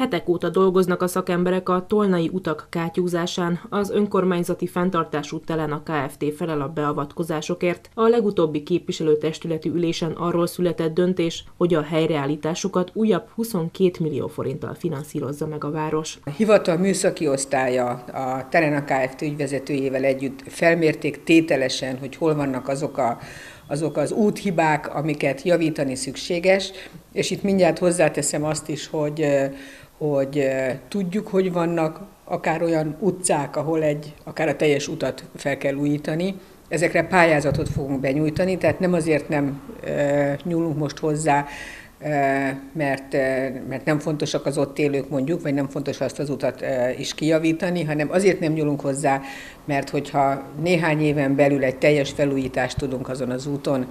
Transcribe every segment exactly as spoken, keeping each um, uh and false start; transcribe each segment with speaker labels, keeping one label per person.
Speaker 1: Hetek óta dolgoznak a szakemberek a tolnai utak kátyúzásán, az önkormányzati fenntartású Telena Kft. Felel a beavatkozásokért. A legutóbbi képviselőtestületi ülésen arról született döntés, hogy a helyreállításukat újabb huszonkét millió forinttal finanszírozza meg a város.
Speaker 2: A hivatal műszaki osztálya a Telena Kft. Ügyvezetőjével együtt felmérték tételesen, hogy hol vannak azok a azok az úthibák, amiket javítani szükséges, és itt mindjárt hozzáteszem azt is, hogy, hogy tudjuk, hogy vannak akár olyan utcák, ahol egy, akár a teljes utat fel kell újítani. Ezekre pályázatot fogunk benyújtani, tehát nem azért nem e, nyúlunk most hozzá, e, mert, e, mert nem fontosak az ott élők mondjuk, vagy nem fontos azt az utat e, is kijavítani, hanem azért nem nyúlunk hozzá, mert hogyha néhány éven belül egy teljes felújítást tudunk azon az úton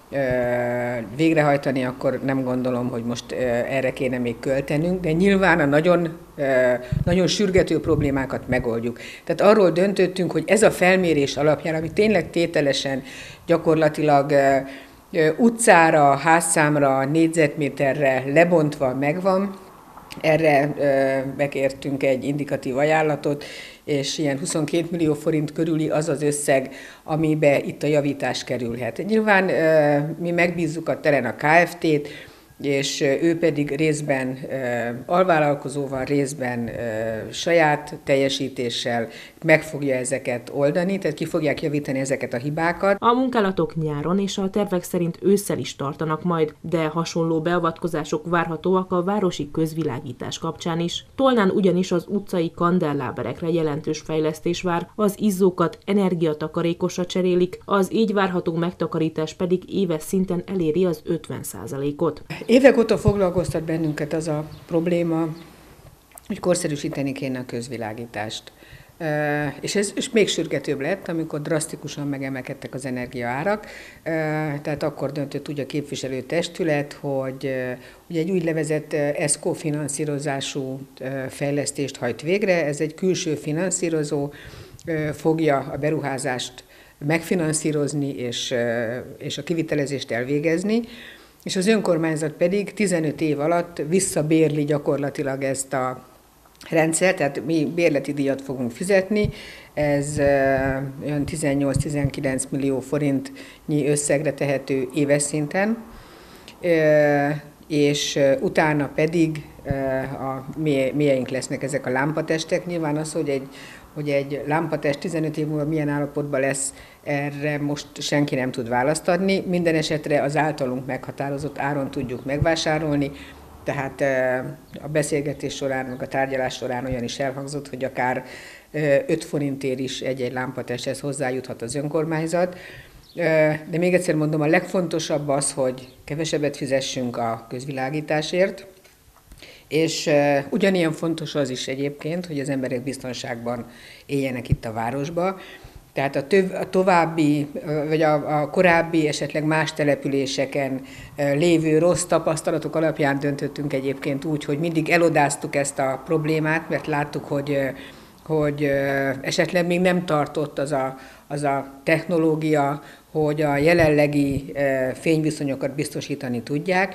Speaker 2: e, végrehajtani, akkor nem gondolom, hogy most e, erre kéne még költenünk, de nyilván a nagyon, e, nagyon sürgető problémákat megoldjuk. Tehát arról döntöttünk, hogy ez a felmérés alapján, ami tényleg tételesen gyakorlatilag e, utcára, házszámra, négyzetméterre lebontva megvan. Erre megértünk egy indikatív ajánlatot, és ilyen huszonkét millió forint körüli az az összeg, amibe itt a javítás kerülhet. Nyilván mi megbízzuk a Telena Kft-t, és ő pedig részben alvállalkozóval, részben saját teljesítéssel meg fogja ezeket oldani, tehát ki fogják javítani ezeket a hibákat.
Speaker 1: A munkálatok nyáron és a tervek szerint ősszel is tartanak majd, de hasonló beavatkozások várhatóak a városi közvilágítás kapcsán is. Tolnán ugyanis az utcai kandelláberekre jelentős fejlesztés vár, az izzókat energiatakarékosra cserélik, az így várható megtakarítás pedig éves szinten eléri az ötven százalékot.
Speaker 2: Évek óta foglalkoztat bennünket az a probléma, hogy korszerűsíteni kéne a közvilágítást. És ez és még sürgetőbb lett, amikor drasztikusan megemelkedtek az energiaárak. Tehát akkor döntött úgy a képviselőtestület, hogy, hogy egy úgynevezett eszkó finanszírozású fejlesztést hajt végre. Ez egy külső finanszírozó, fogja a beruházást megfinanszírozni és, és a kivitelezést elvégezni, és az önkormányzat pedig tizenöt év alatt visszabérli gyakorlatilag ezt a rendszert, tehát mi bérleti díjat fogunk fizetni, ez olyan tizennyolc-tizenkilenc millió forintnyi összegre tehető éves szinten, és utána pedig a mélyeink lesznek ezek a lámpatestek. Nyilván az, hogy egy, hogy egy lámpatest tizenöt év múlva milyen állapotban lesz, erre most senki nem tud választ adni. Minden esetre az általunk meghatározott áron tudjuk megvásárolni, tehát a beszélgetés során, meg a tárgyalás során olyan is elhangzott, hogy akár öt forintért is egy-egy lámpatesthez hozzájuthat az önkormányzat. De még egyszer mondom, a legfontosabb az, hogy kevesebbet fizessünk a közvilágításért, és ugyanilyen fontos az is egyébként, hogy az emberek biztonságban éljenek itt a városba. Tehát a, töv, a további, vagy a, a korábbi, esetleg más településeken lévő rossz tapasztalatok alapján döntöttünk egyébként úgy, hogy mindig elodáztuk ezt a problémát, mert láttuk, hogy, hogy esetleg még nem tartott az a, az a technológia, hogy a jelenlegi fényviszonyokat biztosítani tudják.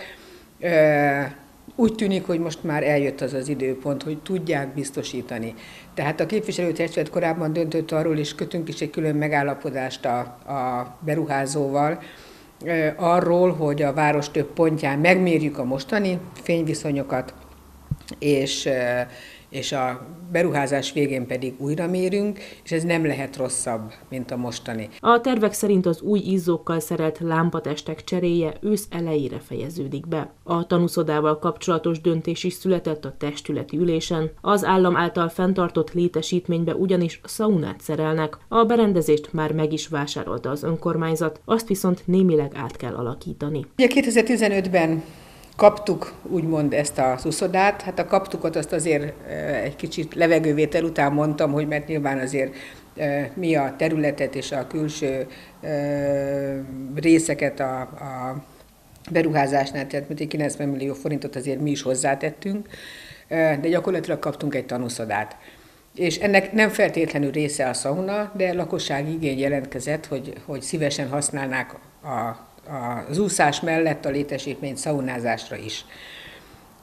Speaker 2: Úgy tűnik, hogy most már eljött az az időpont, hogy tudják biztosítani. Tehát a képviselőtestület korábban döntött arról, és kötünk is egy külön megállapodást a, a beruházóval, arról, hogy a város több pontján megmérjük a mostani fényviszonyokat, és, és a beruházás végén pedig újra mérünk, és ez nem lehet rosszabb, mint a mostani.
Speaker 1: A tervek szerint az új izzókkal szerelt lámpatestek cseréje ősz elejére fejeződik be. A tanúszodával kapcsolatos döntés is született a testületi ülésen. Az állam által fenntartott létesítménybe ugyanis szaunát szerelnek. A berendezést már meg is vásárolta az önkormányzat, azt viszont némileg át kell alakítani.
Speaker 2: Ugye kétezer-tizenötben kaptuk úgymond ezt az uszodát, hát a kaptukot azt azért egy kicsit levegővétel után mondtam, hogy mert nyilván azért mi a területet és a külső részeket a, a beruházásnál, tehát mint egy kilencven millió forintot azért mi is hozzátettünk, de gyakorlatilag kaptunk egy tanúszodát. És ennek nem feltétlenül része a szauna, de lakossági igény jelentkezett, hogy, hogy szívesen használnák a az úszás mellett a létesítményt szaunázásra is.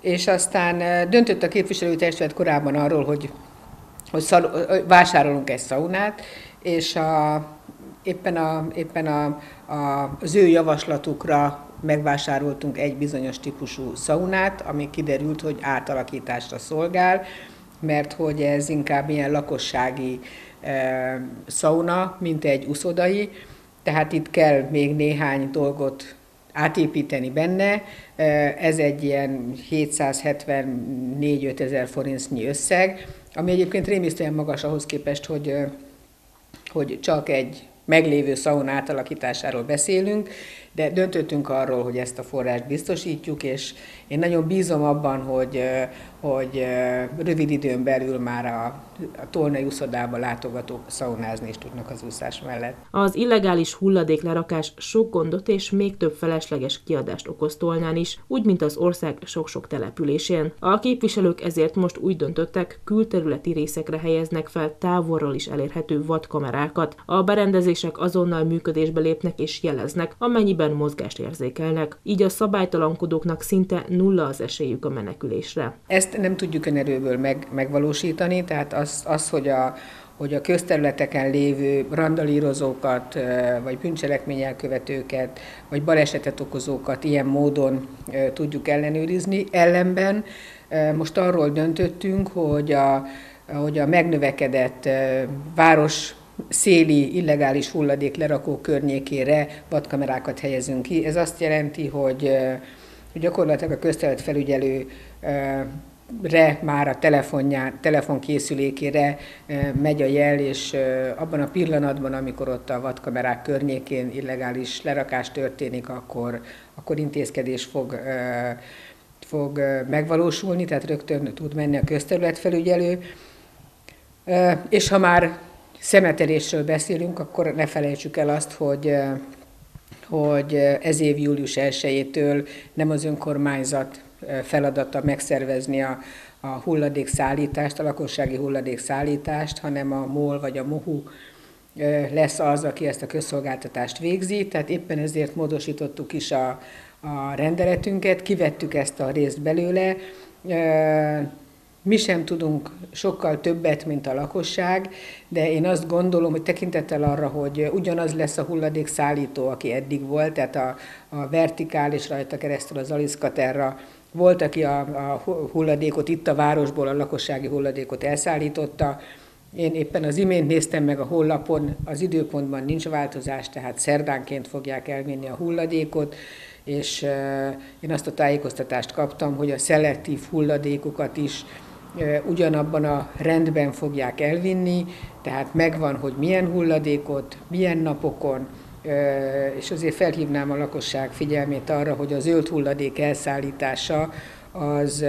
Speaker 2: és aztán döntött a képviselőtestület korábban arról, hogy, hogy szal, vásárolunk egy szaunát, és a, éppen, a, éppen a, a, az ő javaslatukra megvásároltunk egy bizonyos típusú szaunát, ami kiderült, hogy átalakításra szolgál, mert hogy ez inkább ilyen lakossági e, szauna, mint egy uszodai, tehát itt kell még néhány dolgot átépíteni benne. Ez egy ilyen hétszázhetvennégy ötezer forintnyi összeg, ami egyébként rémisztően magas ahhoz képest, hogy, hogy csak egy meglévő szauna átalakításáról beszélünk, de döntöttünk arról, hogy ezt a forrást biztosítjuk, és én nagyon bízom abban, hogy, hogy rövid időn belül már a, a tolnai úszodába látogatók szaunázni is tudnak az úszás mellett.
Speaker 1: Az illegális hulladéklerakás sok gondot és még több felesleges kiadást okoz Tolnán is, úgy, mint az ország sok-sok településén. A képviselők ezért most úgy döntöttek, külterületi részekre helyeznek fel távolról is elérhető vadkamerákat. A berendezések azonnal működésbe lépnek és jeleznek, amennyiben mozgást érzékelnek. Így a szabálytalankodóknak szinte nulla az esélyük a menekülésre.
Speaker 2: Ezt nem tudjuk önerőből meg, megvalósítani, tehát az, az hogy, a, hogy a közterületeken lévő randalírozókat, vagy bűncselekmény elkövetőket, vagy balesetet okozókat ilyen módon tudjuk ellenőrizni. Ellenben most arról döntöttünk, hogy a, hogy a megnövekedett város széli illegális hulladék lerakó környékére vadkamerákat helyezünk ki. Ez azt jelenti, hogy gyakorlatilag a közterületfelügyelőre már a telefonján, telefonkészülékére megy a jel, és abban a pillanatban, amikor ott a vadkamerák környékén illegális lerakás történik, akkor, akkor intézkedés fog, fog megvalósulni, tehát rögtön tud menni a közterületfelügyelő. És ha már szemetelésről beszélünk, akkor ne felejtsük el azt, hogy, hogy ez év július elsejétől nem az önkormányzat feladata megszervezni a, a hulladékszállítást, a lakossági hulladékszállítást, hanem a MOL vagy a MOHU lesz az, aki ezt a közszolgáltatást végzi. Tehát éppen ezért módosítottuk is a, a rendeletünket, kivettük ezt a részt belőle. Mi sem tudunk sokkal többet, mint a lakosság, de én azt gondolom, hogy tekintettel arra, hogy ugyanaz lesz a hulladékszállító, aki eddig volt, tehát a, a vertikál és rajta keresztül az Aliszkaterra volt, aki a, a hulladékot itt a városból, a lakossági hulladékot elszállította. Én éppen az imént néztem meg a honlapon, az időpontban nincs változás, tehát szerdánként fogják elvinni a hulladékot, és én azt a tájékoztatást kaptam, hogy a szelektív hulladékokat is ugyanabban a rendben fogják elvinni, tehát megvan, hogy milyen hulladékot, milyen napokon, és azért felhívnám a lakosság figyelmét arra, hogy a zöld hulladék elszállítása az,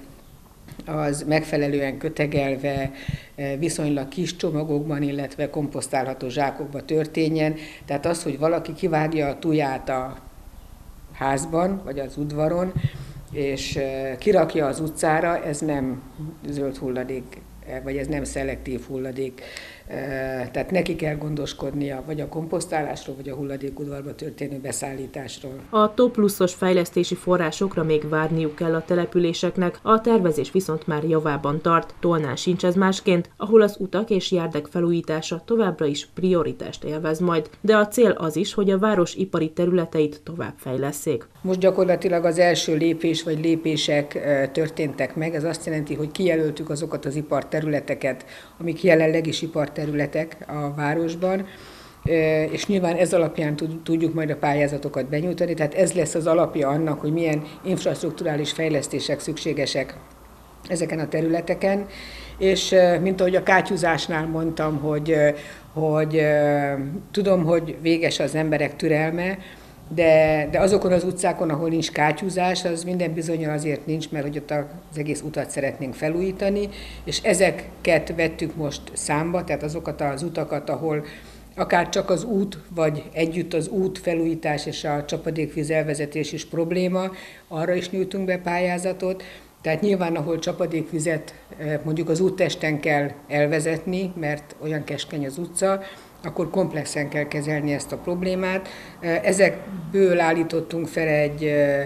Speaker 2: az megfelelően kötegelve, viszonylag kis csomagokban, illetve komposztálható zsákokba történjen. Tehát az, hogy valaki kivágja a tuját a házban, vagy az udvaron, és kirakja az utcára, ez nem zöld hulladék, vagy ez nem szelektív hulladék. Tehát neki kell gondoskodnia vagy a komposztálásról, vagy a hulladékudvarba történő beszállításról.
Speaker 1: A top pluszos fejlesztési forrásokra még várniuk kell a településeknek, a tervezés viszont már javában tart. Tolnán sincs ez másként, ahol az utak és járdák felújítása továbbra is prioritást élvez majd, de a cél az is, hogy a város ipari területeit tovább fejlesszék.
Speaker 2: Most gyakorlatilag az első lépés vagy lépések történtek meg, ez azt jelenti, hogy kijelöltük azokat az iparterületeket, amik jelenleg is iparterületek a városban, és nyilván ez alapján tudjuk majd a pályázatokat benyújtani, tehát ez lesz az alapja annak, hogy milyen infrastrukturális fejlesztések szükségesek ezeken a területeken, és mint ahogy a kátyúzásnál mondtam, hogy, hogy tudom, hogy véges az emberek türelme, De, de azokon az utcákon, ahol nincs kátyúzás, az minden bizonnyal azért nincs, mert hogy ott az egész utat szeretnénk felújítani, és ezeket vettük most számba, tehát azokat az utakat, ahol akár csak az út, vagy együtt az út felújítás és a csapadékvíz elvezetés is probléma, arra is nyújtunk be pályázatot. Tehát nyilván, ahol csapadékvizet mondjuk az úttesten kell elvezetni, mert olyan keskeny az utca, akkor komplexen kell kezelni ezt a problémát. Ezekből állítottunk fel egy,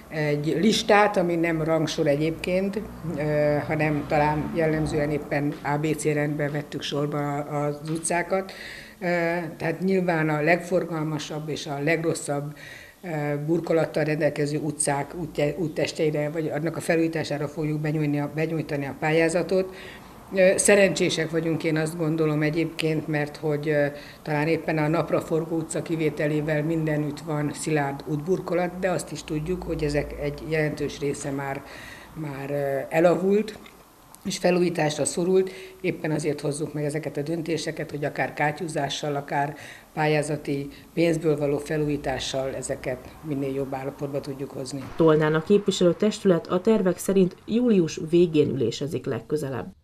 Speaker 2: egy listát, ami nem rangsor egyébként, hanem talán jellemzően éppen á bé cé rendben vettük sorba az utcákat. Tehát nyilván a legforgalmasabb és a legrosszabb burkolattal rendelkező utcák úttesteire, vagy annak a felújítására fogjuk benyújtani a pályázatot. Szerencsések vagyunk, én azt gondolom egyébként, mert hogy talán éppen a napraforgó utca kivételével mindenütt van szilárd útburkolat, de azt is tudjuk, hogy ezek egy jelentős része már, már elavult, és felújításra szorult, éppen azért hozzuk meg ezeket a döntéseket, hogy akár kátyúzással, akár pályázati pénzből való felújítással ezeket minél jobb állapotba tudjuk hozni.
Speaker 1: Tolnán a képviselőtestület a tervek szerint július végén ülésezik legközelebb.